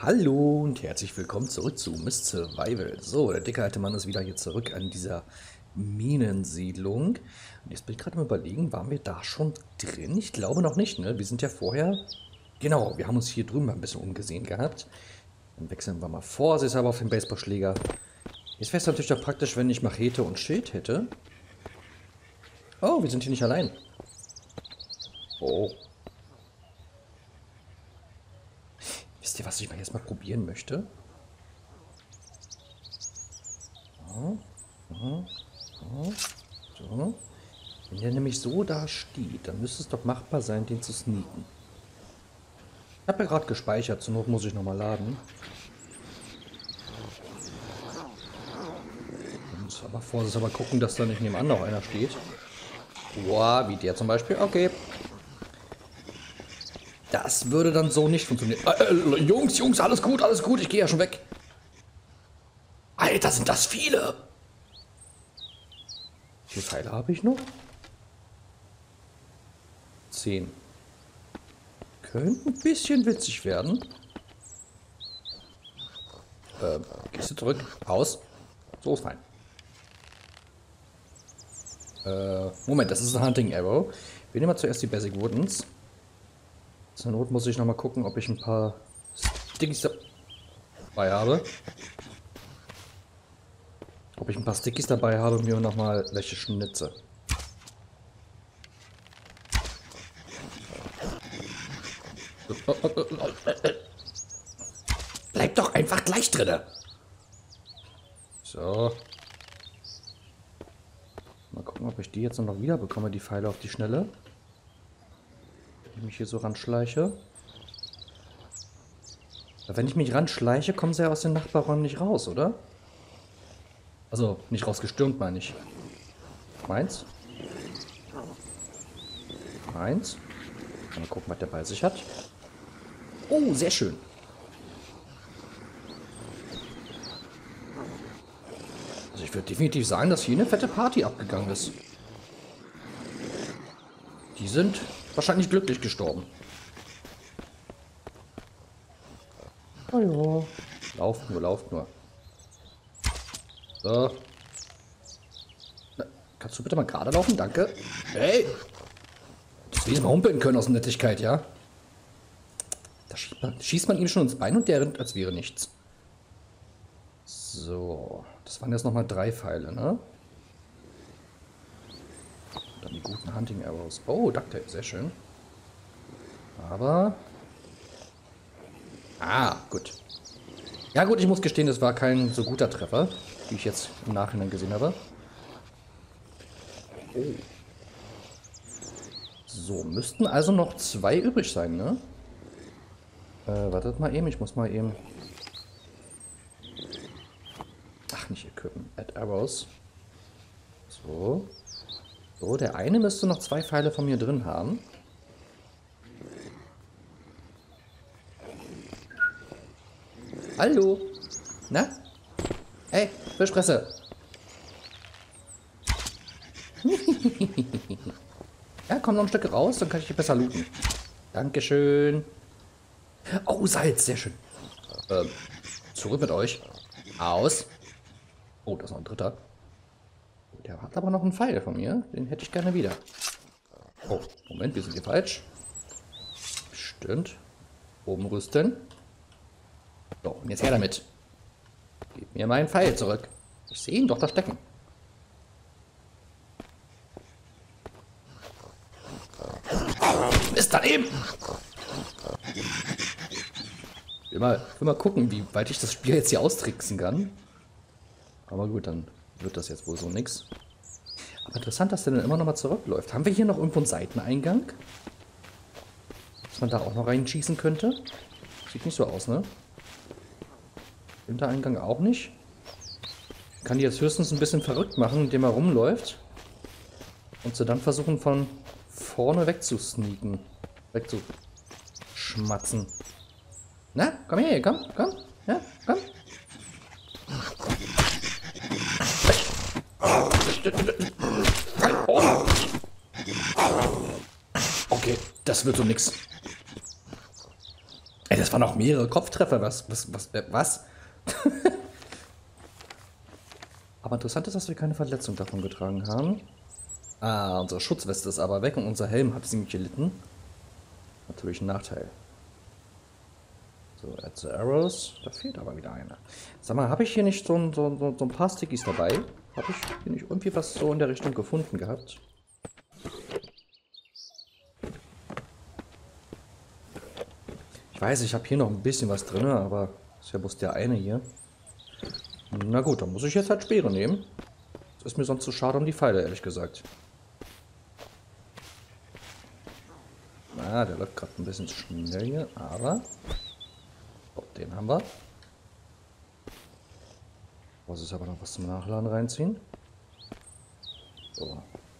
Hallo und herzlich willkommen zurück zu Miss Survival. So, der dicke alte Mann ist wieder hier zurück an dieser Minensiedlung. Und jetzt bin ich gerade am Überlegen, waren wir da schon drin? Ich glaube noch nicht, ne? Wir sind ja vorher... Genau, wir haben uns hier drüben mal ein bisschen umgesehen gehabt. Dann wechseln wir mal vorsichtshalber auf den Baseballschläger. Jetzt wäre es natürlich doch praktisch, wenn ich Machete und Schild hätte. Oh, wir sind hier nicht allein. Oh. Wisst ihr, was ich mal jetzt mal probieren möchte? So. Wenn der nämlich so da steht, dann müsste es doch machbar sein, den zu sneaken. Ich habe ja gerade gespeichert, zur Not muss ich nochmal laden. Ich muss aber vorsichtshalber gucken, dass da nicht nebenan noch einer steht. Boah, wie der zum Beispiel. Okay. Das würde dann so nicht funktionieren. Jungs, alles gut, ich gehe ja schon weg. Alter, sind das viele! Wie viele Pfeile habe ich noch? 10. Könnte ein bisschen witzig werden. Gehst du zurück? Aus. So ist fein. Moment, das ist ein Hunting Arrow. Wir nehmen mal zuerst die Basic Woodens. Zur Not muss ich nochmal gucken, ob ich ein paar Stickies dabei habe. Ob ich ein paar Stickies dabei habe und mir nochmal welche schnitze. Bleib doch einfach gleich drinne. So. Mal gucken, ob ich die jetzt noch wieder bekomme, die Pfeile auf die Schnelle. Wenn ich mich hier so ranschleiche. Aber wenn ich mich ranschleiche, kommen sie ja aus den Nachbarräumen nicht raus, oder? Also, nicht rausgestürmt, meine ich. Meins. Meins. Mal gucken, was der bei sich hat. Oh, sehr schön. Also ich würde definitiv sagen, dass hier eine fette Party abgegangen ist. Die sind wahrscheinlich glücklich gestorben. Oh ja. Lauft nur. So. Na, kannst du bitte mal gerade laufen? Danke. Hey! Das will ich mal humpeln können aus Nettigkeit, ja? Da schießt man ihm schon ins Bein und der rennt, als wäre nichts. So. Das waren jetzt nochmal 3 Pfeile, ne? Dann die guten Hunting Arrows. Oh, Ducktape, sehr schön. Aber... Ah, gut. Ja gut, ich muss gestehen, das war kein so guter Treffer, wie ich jetzt im Nachhinein gesehen habe. Oh. So, müssten also noch 2 übrig sein, ne? Wartet mal eben, ich muss mal eben... Ach, nicht equippen. Add Arrows. So. So, der eine müsste noch 2 Pfeile von mir drin haben. Hallo? Na? Hey, Fischfresse. Ja, komm noch ein Stück raus, dann kann ich dich besser looten. Dankeschön. Oh, Salz, sehr schön. Zurück mit euch. Aus. Oh, da ist noch ein dritter. Der hat aber noch einen Pfeil von mir. Den hätte ich gerne wieder. Oh, Moment, wir sind hier falsch. Stimmt. Oben rüsten. So, und jetzt her damit. Gib mir meinen Pfeil zurück. Ich sehe ihn doch da stecken. Ist daneben! Ich will mal gucken, wie weit ich das Spiel jetzt hier austricksen kann. Aber gut, dann wird das jetzt wohl so nix. Aber interessant, dass der dann immer noch mal zurückläuft. Haben wir hier noch irgendwo einen Seiteneingang? Dass man da auch noch reinschießen könnte? Sieht nicht so aus, ne? Hintereingang auch nicht. Kann die jetzt höchstens ein bisschen verrückt machen, indem er rumläuft. Und sie dann versuchen von vorne wegzusneaken. Wegzuschmatzen. Na, komm her, komm. Ja, komm. Okay, das wird so nix. Ey, das waren noch mehrere Kopftreffer. Was? Aber interessant ist, dass wir keine Verletzung davon getragen haben. Ah, unsere Schutzweste ist aber weg und unser Helm hat ziemlich gelitten. Natürlich ein Nachteil. So, add the arrows. Da fehlt aber wieder einer. Sag mal, habe ich hier nicht so ein paar Stickies dabei? Habe ich hier nicht irgendwie was so in der Richtung gefunden gehabt? Ich weiß, ich habe hier noch ein bisschen was drin, aber ist ja bloß der eine hier. Na gut, dann muss ich jetzt halt Speere nehmen. Das ist mir sonst zu schade um die Pfeile, ehrlich gesagt. Na, der läuft gerade ein bisschen schnell hier, aber... Oh, den haben wir. Was ist aber noch was zum Nachladen reinziehen? So.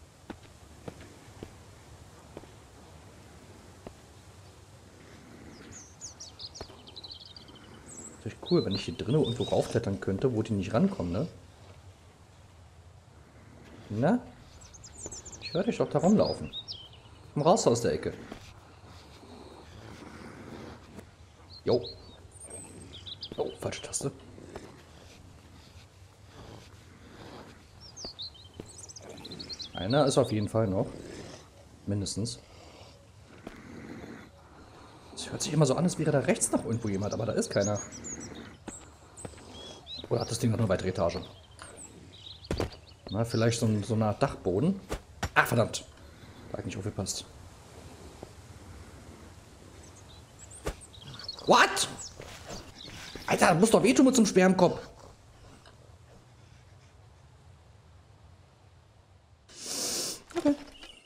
Natürlich cool, wenn ich hier drinnen irgendwo raufklettern könnte, wo die nicht rankommen, ne? Na? Ich höre dich doch da rumlaufen. Komm raus aus der Ecke. Jo. Oh, falsche Taste. Einer ist auf jeden Fall noch. Mindestens. Es hört sich immer so an, als wäre da rechts noch irgendwo jemand, aber da ist keiner. Oder hat das Ding noch eine weitere Etage? Na, vielleicht so eine Art Dachboden. Ah, verdammt. Da hab ich nicht aufgepasst. What? Alter, das muss doch wehtun mit so einem Speer im Kopf. Okay.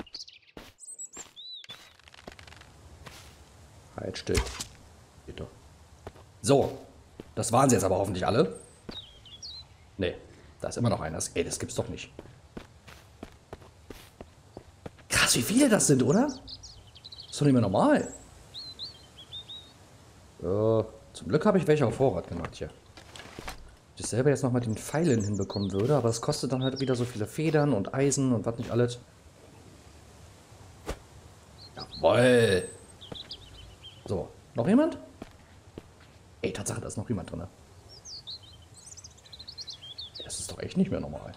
Halt still. Geht doch. So. Das waren sie jetzt aber hoffentlich alle. Nee. Da ist immer noch einer. Ey, das gibt's doch nicht. Krass, wie viele das sind, oder? Ist doch nicht mehr normal. Zum Glück habe ich welche auf Vorrat gemacht hier. Wenn ich selber jetzt nochmal den Pfeilen hinbekommen würde, aber es kostet dann halt wieder so viele Federn und Eisen und was nicht alles. Jawoll! So, noch jemand? Ey, Tatsache, da ist noch jemand drin. Das ist doch echt nicht mehr normal.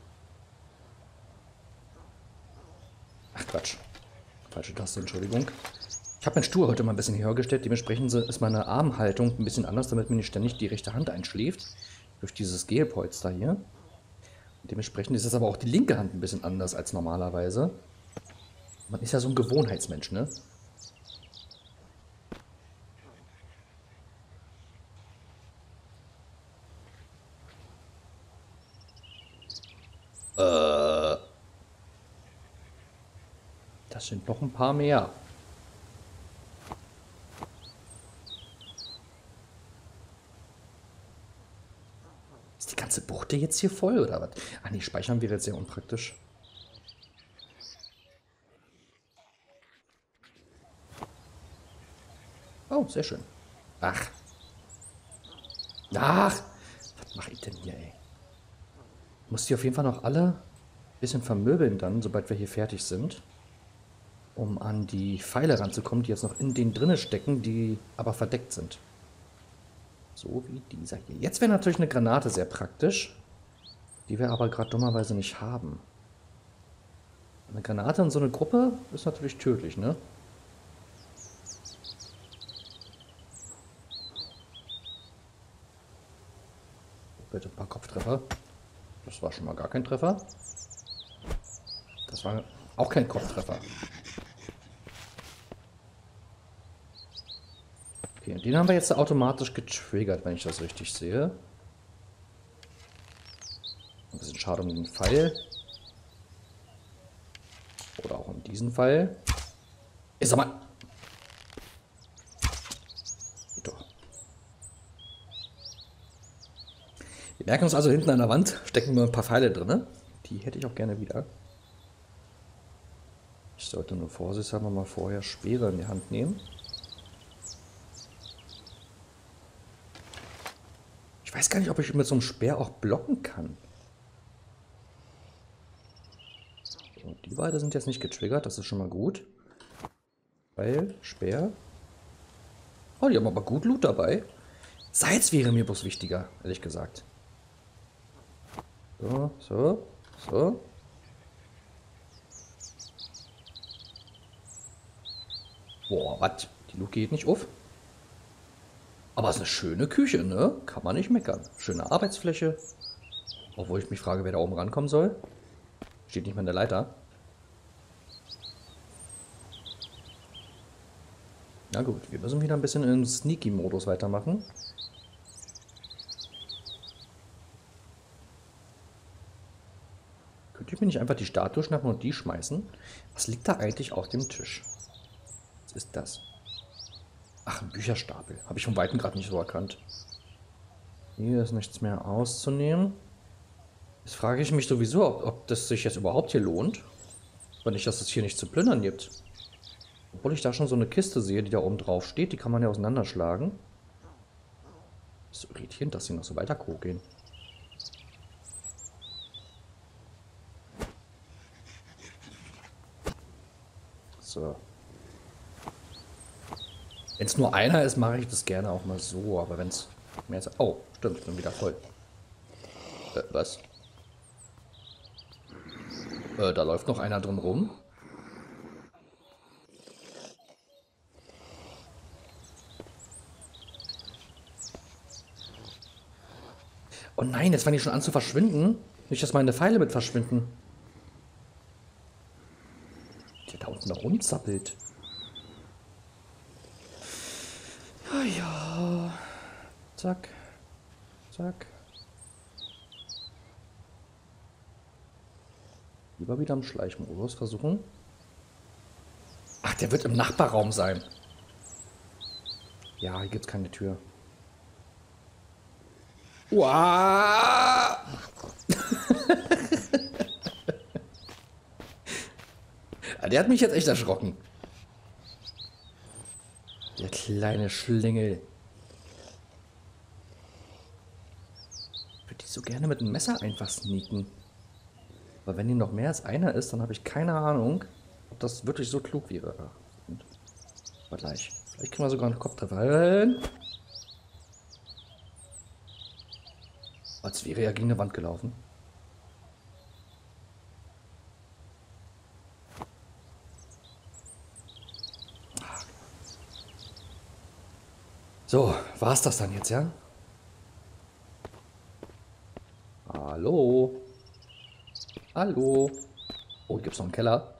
Ach Quatsch. Falsche Taste, Entschuldigung. Ich habe meinen Stuhl heute mal ein bisschen höher gestellt, dementsprechend ist meine Armhaltung ein bisschen anders, damit mir nicht ständig die rechte Hand einschläft. Durch dieses Gelpolster hier. Und dementsprechend ist es aber auch die linke Hand ein bisschen anders als normalerweise. Man ist ja so ein Gewohnheitsmensch, ne? Das sind noch ein paar mehr. Ist die ganze Buchte jetzt hier voll, oder was? Ah nee, speichern wäre jetzt sehr unpraktisch. Oh, sehr schön. Ach. Ach. Was mache ich denn hier, ey? Ich muss die auf jeden Fall noch alle ein bisschen vermöbeln dann, sobald wir hier fertig sind. Um an die Pfeile ranzukommen, die jetzt noch in denen drinne stecken, die aber verdeckt sind. So wie dieser hier. Jetzt wäre natürlich eine Granate sehr praktisch, die wir aber gerade dummerweise nicht haben. Eine Granate in so eine Gruppe ist natürlich tödlich, ne? Bitte ein paar Kopftreffer. Das war schon mal gar kein Treffer. Das war auch kein Kopftreffer. Okay, und den haben wir jetzt automatisch getriggert, wenn ich das richtig sehe. Ein bisschen schade um den Pfeil. Oder auch um diesen Pfeil. Ich sag mal. Geht doch. Wir merken uns also, hinten an der Wand stecken nur ein paar Pfeile drin. Die hätte ich auch gerne wieder. Ich sollte nur vorsichtshalber mal vorher Speere in die Hand nehmen. Ich weiß gar nicht, ob ich mit so einem Speer auch blocken kann. So, die beiden sind jetzt nicht getriggert, das ist schon mal gut. Weil, Speer. Oh, die haben aber gut Loot dabei. Salz wäre mir bloß wichtiger, ehrlich gesagt. So, so, so. Boah, was? Die Luke geht nicht auf. Aber es ist eine schöne Küche, ne? Kann man nicht meckern. Schöne Arbeitsfläche. Obwohl ich mich frage, wer da oben rankommen soll. Steht nicht mehr in der Leiter. Na gut, wir müssen wieder ein bisschen im Sneaky-Modus weitermachen. Könnte ich mir nicht einfach die Statue schnappen und die schmeißen? Was liegt da eigentlich auf dem Tisch? Was ist das? Ach, ein Bücherstapel. Habe ich von Weitem gerade nicht so erkannt. Hier ist nichts mehr auszunehmen. Jetzt frage ich mich sowieso, ob das sich jetzt überhaupt hier lohnt. Wenn nicht, dass es hier nicht zu plündern gibt. Obwohl ich da schon so eine Kiste sehe, die da oben drauf steht. Die kann man ja auseinanderschlagen. Ist so irritierend, dass sie noch so weiter gehen. So. Wenn es nur einer ist, mache ich das gerne auch mal so. Aber wenn es mehr ist... Oh, stimmt, ich bin wieder voll. Was? Da läuft noch einer drin rum. Oh nein, jetzt fangen die schon an zu verschwinden. Nicht, dass meine Pfeile mit verschwinden. Der da unten noch rumzappelt. Ah ja. Zack. Zack. Lieber wieder im Schleichmodus versuchen. Ach, der wird im Nachbarraum sein. Ja, hier gibt es keine Tür. Uah! Der hat mich jetzt echt erschrocken. Der kleine Schlingel. Ich würde die so gerne mit einem Messer einfach sneaken. Aber wenn hier noch mehr als einer ist, dann habe ich keine Ahnung, ob das wirklich so klug wäre. Aber gleich. Vielleicht kriegen wir sogar einen Kopftreffer. Als wäre er gegen eine Wand gelaufen. So, war's das dann jetzt, ja? Hallo? Hallo? Oh, hier gibt's noch einen Keller.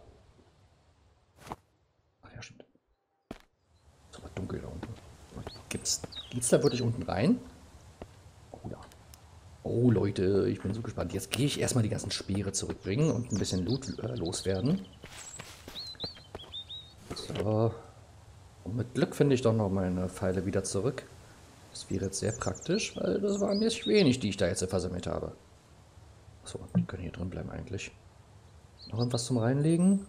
Ach ja, stimmt. Ist aber dunkel da unten. Geht's da wirklich unten rein? Oh ja. Oh Leute, ich bin so gespannt. Jetzt gehe ich erstmal die ganzen Speere zurückbringen und ein bisschen Loot loswerden. So. Und mit Glück finde ich doch noch meine Pfeile wieder zurück. Das wäre jetzt sehr praktisch, weil das waren jetzt wenig, die ich da jetzt versammelt habe. Achso, die können hier drin bleiben eigentlich. Noch irgendwas zum Reinlegen?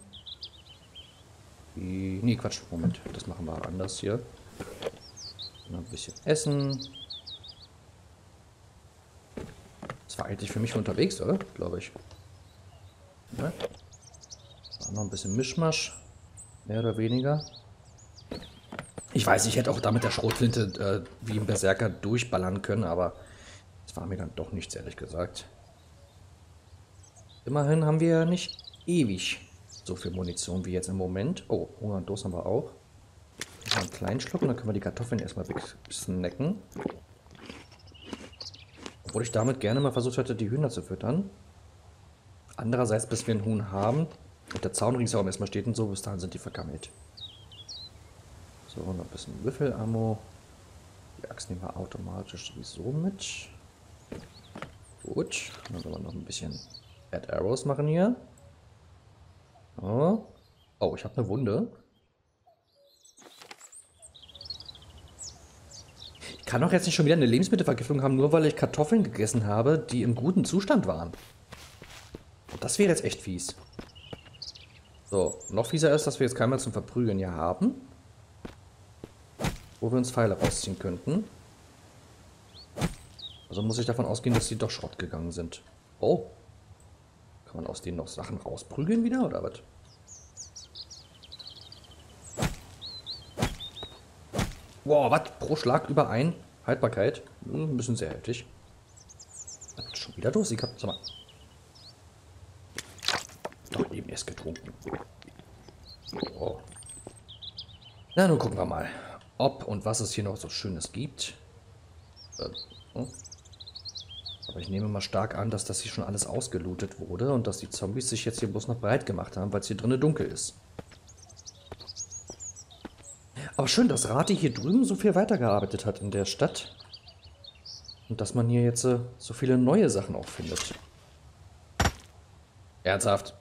Nee, Quatsch, Moment. Das machen wir anders hier. Noch ein bisschen Essen. Das war eigentlich für mich unterwegs, oder? Glaube ich. Ja. War noch ein bisschen Mischmasch. Mehr oder weniger. Ich weiß, ich hätte auch damit der Schrotflinte wie ein Berserker durchballern können, aber das war mir dann doch nichts, ehrlich gesagt. Immerhin haben wir ja nicht ewig so viel Munition wie jetzt im Moment. Oh, Hunger und Durst haben wir auch. Noch einen kleinen Schluck und dann können wir die Kartoffeln erstmal wegsnacken. Obwohl ich damit gerne mal versucht hätte, die Hühner zu füttern. Andererseits, bis wir einen Huhn haben und der Zaun ringsherum erstmal steht und so, bis dahin sind die vergammelt. So, noch ein bisschen Würfelammo. Die Axt nehmen wir automatisch sowieso mit. Gut, dann werden wir noch ein bisschen Add Arrows machen hier. Oh, oh, ich habe eine Wunde. Ich kann doch jetzt nicht schon wieder eine Lebensmittelvergiftung haben, nur weil ich Kartoffeln gegessen habe, die im guten Zustand waren. Das wäre jetzt echt fies. So, noch fieser ist, dass wir jetzt keinen zum Verprügeln hier haben. Wo wir uns Pfeile rausziehen könnten. Also muss ich davon ausgehen, dass die doch Schrott gegangen sind. Oh. Kann man aus denen noch Sachen rausprügeln wieder, oder was? Wow, was? Pro Schlag über ein? Haltbarkeit? Ein bisschen sehr heftig. Was, schon wieder los? Ich hab, sag mal. Doch eben erst getrunken. Oh. Na, nun gucken wir mal, ob und was es hier noch so Schönes gibt. Oh. Aber ich nehme mal stark an, dass das hier schon alles ausgelootet wurde und dass die Zombies sich jetzt hier bloß noch breit gemacht haben, weil es hier drinnen dunkel ist. Aber schön, dass Rati hier drüben so viel weitergearbeitet hat in der Stadt. Und dass man hier jetzt so viele neue Sachen auch findet. Ernsthaft?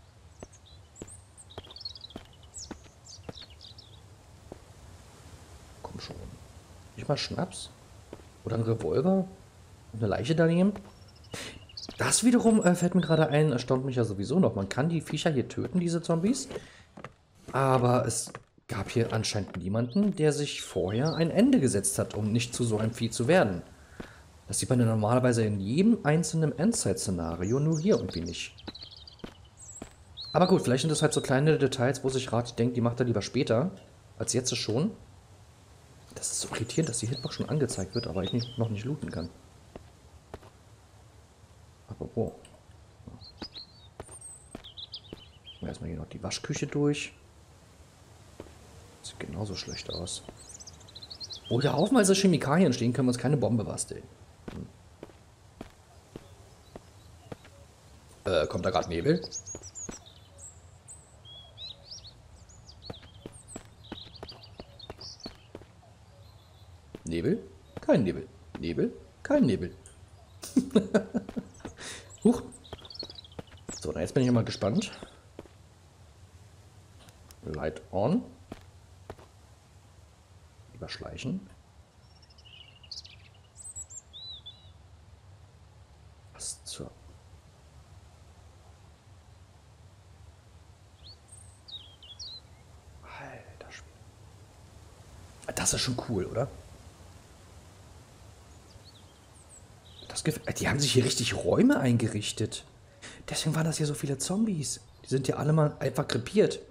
Komm schon. Nicht mal Schnaps? Oder ein Revolver? Eine Leiche daneben? Das wiederum fällt mir gerade ein, erstaunt mich ja sowieso noch. Man kann die Viecher hier töten, diese Zombies. Aber es gab hier anscheinend niemanden, der sich vorher ein Ende gesetzt hat, um nicht zu so einem Vieh zu werden. Das sieht man ja normalerweise in jedem einzelnen Endzeit-Szenario, nur hier irgendwie nicht. Aber gut, vielleicht sind das halt so kleine Details, wo sich Rat denkt, die macht er lieber später, als jetzt schon. Das ist so irritierend, dass die Hitbox schon angezeigt wird, aber ich noch nicht looten kann. Aber wo? Erstmal hier noch die Waschküche durch. Sieht genauso schlecht aus. Wo hier haufenweise Chemikalien stehen, können wir uns keine Bombe basteln. Kommt da gerade Nebel? Nebel? Kein Nebel. Nebel? Kein Nebel. Huch. So, dann jetzt bin ich mal gespannt. Light on. Überschleichen. Was zur... Alter Schwede. Das ist schon cool, oder? Die haben sich hier richtig Räume eingerichtet. Deswegen waren das hier so viele Zombies. Die sind ja alle mal einfach krepiert.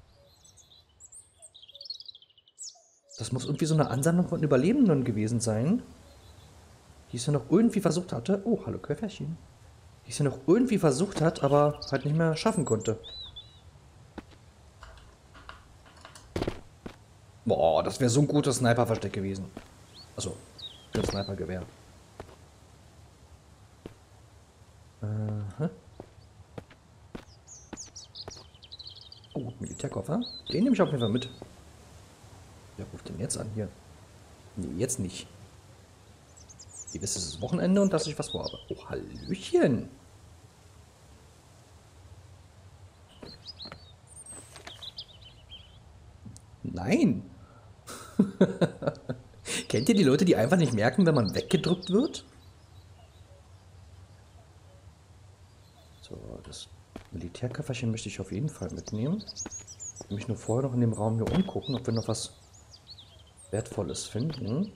Das muss irgendwie so eine Ansammlung von Überlebenden gewesen sein. Die es ja noch irgendwie versucht hatte. Oh, hallo Köfferchen. Die es ja noch irgendwie versucht hat, aber halt nicht mehr schaffen konnte. Boah, das wäre so ein gutes Sniper-Versteck gewesen. Achso, für ein Sniper-Gewehr. Oh, Militärkoffer. Den nehme ich auf jeden Fall mit. Wer ruft denn jetzt an hier? Nee, jetzt nicht. Ihr wisst, es ist Wochenende und dass ich was vorhabe. Oh, Hallöchen. Nein. Kennt ihr die Leute, die einfach nicht merken, wenn man weggedrückt wird? So, das Militärköfferchen möchte ich auf jeden Fall mitnehmen. Ich will mich nur vorher noch in dem Raum hier umgucken, ob wir noch was Wertvolles finden.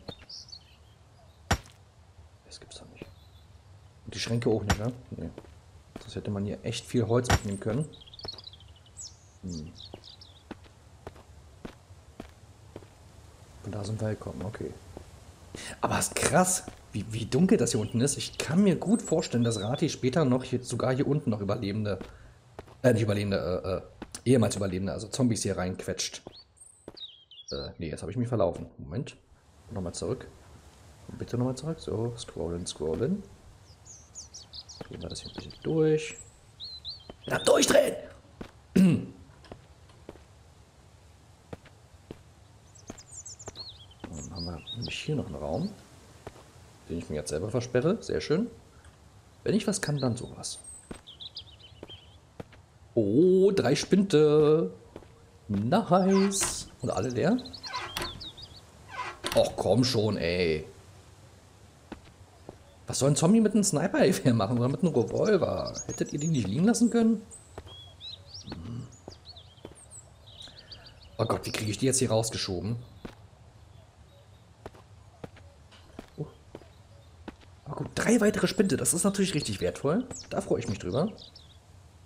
Das gibt's doch nicht. Und die Schränke auch nicht, ne? Nee. Das hätte man hier echt viel Holz mitnehmen können. Von da sind wir gekommen, okay. Aber es ist krass, wie dunkel das hier unten ist. Ich kann mir gut vorstellen, dass Rati später noch sogar hier unten noch Überlebende, nicht Überlebende, ehemals Überlebende, also Zombies hier reinquetscht. Nee, jetzt habe ich mich verlaufen. Moment. Nochmal zurück. Bitte nochmal zurück. So, scrollen, scrollen. Gehen wir das hier ein bisschen durch. Na, durchdrehen! Dann haben wir nämlich hier noch einen Raum, den ich mir jetzt selber versperre. Sehr schön. Wenn ich was kann, dann sowas. Oh, 3 Spinte. Nice. Und alle leer? Och, komm schon, ey. Was soll ein Zombie mit einem Sniper-Gewehr machen oder mit einem Revolver? Hättet ihr die nicht liegen lassen können? Oh Gott, wie kriege ich die jetzt hier rausgeschoben? Oh. Aber gut, 3 weitere Spinte, das ist natürlich richtig wertvoll. Da freue ich mich drüber.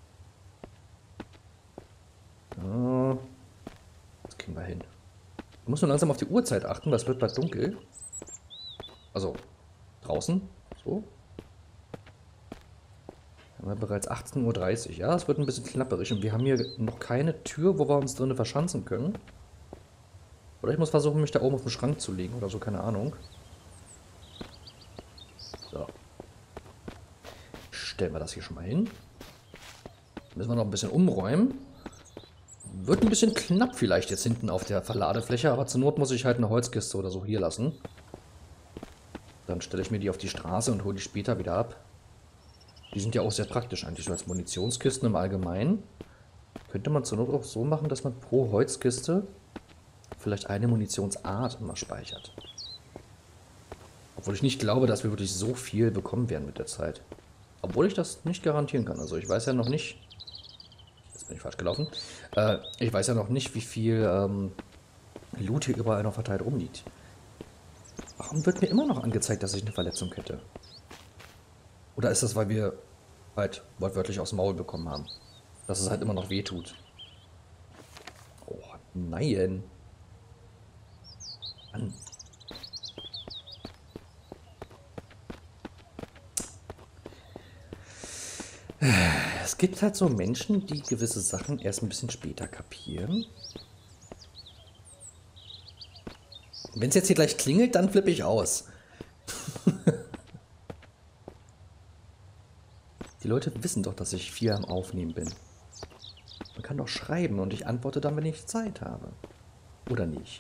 Das kriegen wir hin. muss nur langsam auf die Uhrzeit achten, weil es wird bald dunkel. Also, draußen. So. Haben wir bereits 18:30 Uhr. Ja, es wird ein bisschen knapperig. Und wir haben hier noch keine Tür, wo wir uns drinnen verschanzen können. Oder ich muss versuchen, mich da oben auf den Schrank zu legen oder so, keine Ahnung. So. Stellen wir das hier schon mal hin. Müssen wir noch ein bisschen umräumen. Wird ein bisschen knapp vielleicht jetzt hinten auf der Verladefläche, aber zur Not muss ich halt eine Holzkiste oder so hier lassen. Dann stelle ich mir die auf die Straße und hole die später wieder ab. Die sind ja auch sehr praktisch eigentlich, so als Munitionskisten im Allgemeinen. Könnte man zur Not auch so machen, dass man pro Holzkiste vielleicht eine Munitionsart immer speichert. Obwohl ich nicht glaube, dass wir wirklich so viel bekommen werden mit der Zeit. Obwohl ich das nicht garantieren kann. Also ich weiß ja noch nicht... Jetzt bin ich falsch gelaufen. Ich weiß ja noch nicht, wie viel Loot hier überall noch verteilt rumliegt. Warum wird mir immer noch angezeigt, dass ich eine Verletzung hätte? Oder ist das, weil wir halt wortwörtlich aufs Maul bekommen haben? Dass es halt immer noch weh tut. Oh, nein. Mann. Es gibt halt so Menschen, die gewisse Sachen erst ein bisschen später kapieren. Wenn es jetzt hier gleich klingelt, dann flippe ich aus. Die Leute wissen doch, dass ich viel am Aufnehmen bin. Man kann doch schreiben und ich antworte dann, wenn ich Zeit habe. Oder nicht.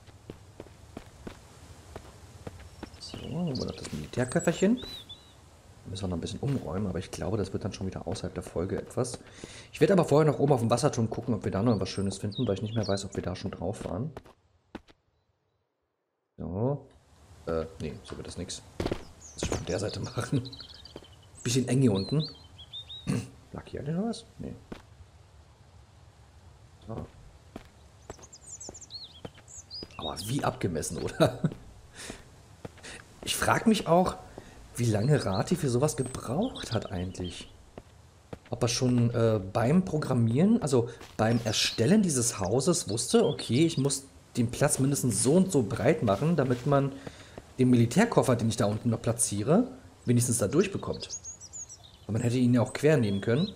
So, wo noch das Militärköfferchen. Da müssen wir noch ein bisschen umräumen, aber ich glaube, das wird dann schon wieder außerhalb der Folge etwas. Ich werde aber vorher noch oben auf dem Wasserturm gucken, ob wir da noch was Schönes finden, weil ich nicht mehr weiß, ob wir da schon drauf waren. So. Nee, so wird das nichts. Muss ich von der Seite machen. Bisschen eng hier unten. Lag hier eigentlich noch was? Nee. So. Aber wie abgemessen, oder? Ich frage mich auch, wie lange Rati für sowas gebraucht hat eigentlich. Ob er schon beim Programmieren, also beim Erstellen dieses Hauses wusste, okay, ich muss den Platz mindestens so und so breit machen, damit man den Militärkoffer, den ich da unten noch platziere, wenigstens da durchbekommt. Und man hätte ihn ja auch quer nehmen können.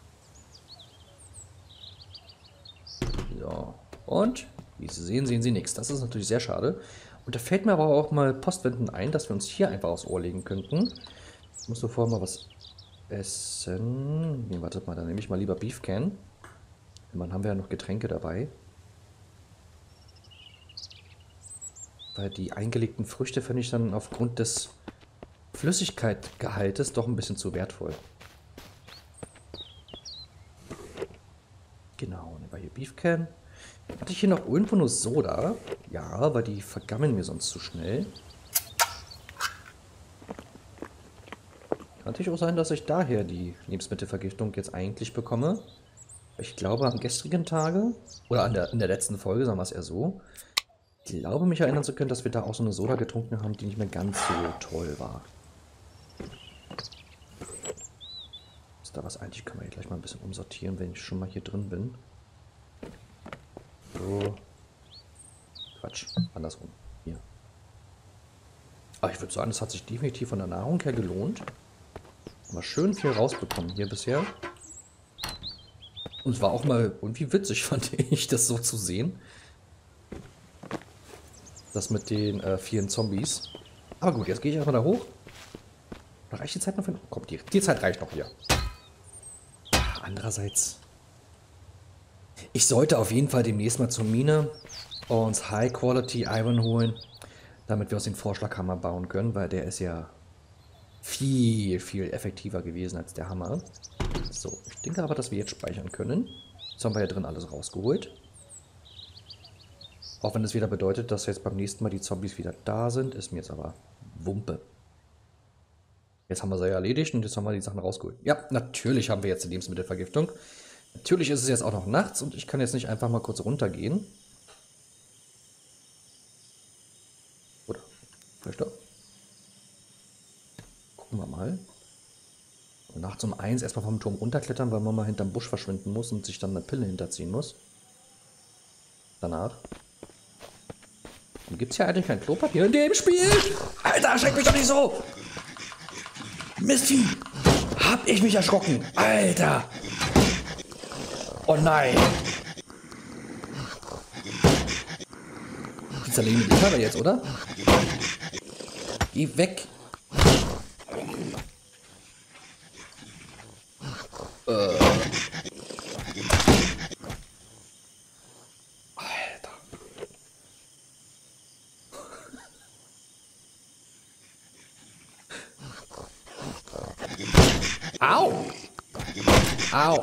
So. Und, wie Sie sehen, sehen Sie nichts. Das ist natürlich sehr schade. Und da fällt mir aber auch mal postwendend ein, dass wir uns hier einfach aufs Ohr legen könnten. Ich muss vorher mal was essen. Nee, wartet mal, dann nehme ich mal lieber Beef Can. Dann haben wir ja noch Getränke dabei. Weil die eingelegten Früchte finde ich dann aufgrund des Flüssigkeitsgehaltes doch ein bisschen zu wertvoll. Genau, nehmen wir hier Beef Can. Hatte ich hier noch irgendwo nur Soda? Ja, aber die vergammeln mir sonst zu schnell. Kann natürlich auch sein, dass ich daher die Lebensmittelvergiftung jetzt eigentlich bekomme. Ich glaube, am gestrigen Tage, oder in der letzten Folge, sagen wir es eher so, ich glaube, mich erinnern zu können, dass wir da auch so eine Soda getrunken haben, die nicht mehr ganz so toll war. Ist da was eigentlich? Können wir hier gleich mal ein bisschen umsortieren, wenn ich schon mal hier drin bin. So. Quatsch, andersrum. Hier. Aber ich würde sagen, es hat sich definitiv von der Nahrung her gelohnt. Mal schön viel rausbekommen hier bisher. Und es war auch mal irgendwie witzig, fand ich, das so zu sehen. Das mit den vielen Zombies. Aber gut, jetzt gehe ich erstmal da hoch. Da reicht die Zeit noch für... Komm, die Zeit reicht noch hier. Andererseits... Ich sollte auf jeden Fall demnächst mal zur Mine uns High-Quality Iron holen, damit wir uns den Vorschlaghammer bauen können, weil der ist ja viel, viel effektiver gewesen als der Hammer. So, ich denke aber, dass wir jetzt speichern können. Jetzt haben wir ja drin alles rausgeholt. Auch wenn es wieder bedeutet, dass jetzt beim nächsten Mal die Zombies wieder da sind, ist mir jetzt aber Wumpe. Jetzt haben wir sie ja erledigt und jetzt haben wir die Sachen rausgeholt. Ja, natürlich haben wir jetzt die Lebensmittelvergiftung. Natürlich ist es jetzt auch noch nachts und ich kann jetzt nicht einfach mal kurz runtergehen. Oder? Vielleicht doch. Gucken wir mal. Und nachts um 1 erstmal vom Turm runterklettern, weil man mal hinterm Busch verschwinden muss und sich dann eine Pille hinterziehen muss. Danach. Gibt es ja eigentlich kein Klopapier in dem Spiel? Alter, erschreck mich doch nicht so! Misty! Hab ich mich erschrocken! Alter! Oh nein! Die zerlegen die Karre jetzt, oder? Geh weg! Au! Au!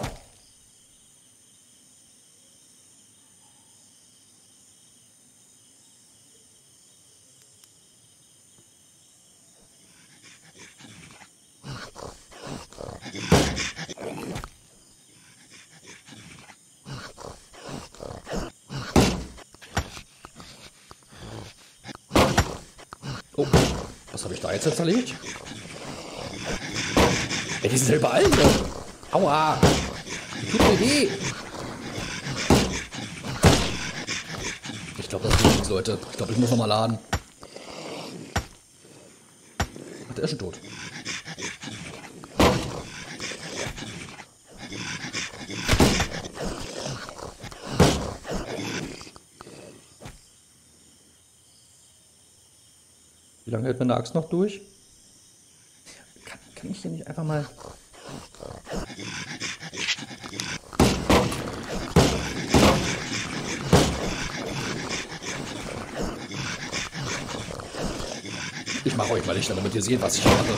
Oh, was habe ich da jetzt zerlegt? Ey, die sind ja überall hier. Aua! Die tut mir weh. Ich glaube, das geht nichts, Leute. Ich glaube, ich muss nochmal laden. Ach, der ist schon tot. Wie lange hält meine Axt noch durch? Kann ich hier nicht einfach mal... Ich mache euch mal nicht, damit ihr seht, was ich mache.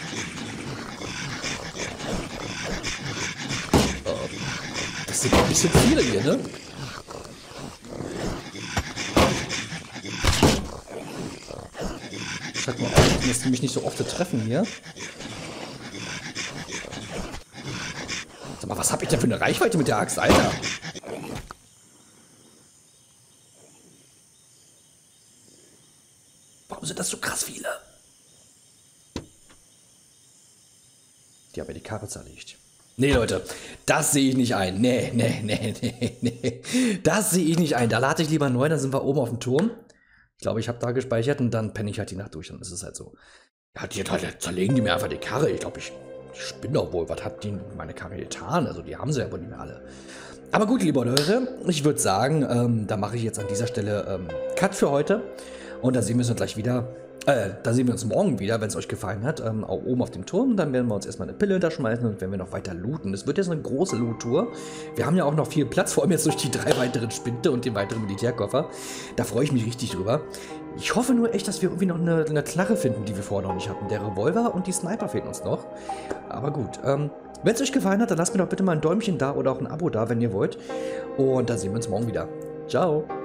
Das sind ein bisschen viele hier, ne? Sag mal auf, dass die mich nicht so oft treffen hier. Sag mal, was hab ich denn für eine Reichweite mit der Axt, Alter? Warum sind das so krass viele? Die haben ja die Karre zerlegt. Nee, Leute, das sehe ich nicht ein. Nee. Das sehe ich nicht ein. Da lade ich lieber neu, dann sind wir oben auf dem Turm. Ich glaube, ich habe da gespeichert und dann penne ich halt die Nacht durch. Dann ist es halt so. Ja, die zerlegen die mir einfach die Karre. Ich glaube, ich spinne doch wohl. Was hat die meine Karre getan? Also, die haben sie ja wohl nicht mehr alle. Aber gut, liebe Leute, ich würde sagen, da mache ich jetzt an dieser Stelle Cut für heute. Und da sehen wir uns gleich wieder. Da sehen wir uns morgen wieder, wenn es euch gefallen hat, auch oben auf dem Turm. Dann werden wir uns erstmal eine Pille hinterschmeißen und werden wir noch weiter looten. Es wird jetzt eine große Loot-Tour. Wir haben ja auch noch viel Platz, vor allem jetzt durch die 3 weiteren Spinte und den weiteren Militärkoffer. Da freue ich mich richtig drüber. Ich hoffe nur echt, dass wir irgendwie noch eine Knarre finden, die wir vorher noch nicht hatten. Der Revolver und die Sniper fehlen uns noch. Aber gut, wenn es euch gefallen hat, dann lasst mir doch bitte mal ein Däumchen da oder auch ein Abo da, wenn ihr wollt. Und dann sehen wir uns morgen wieder. Ciao!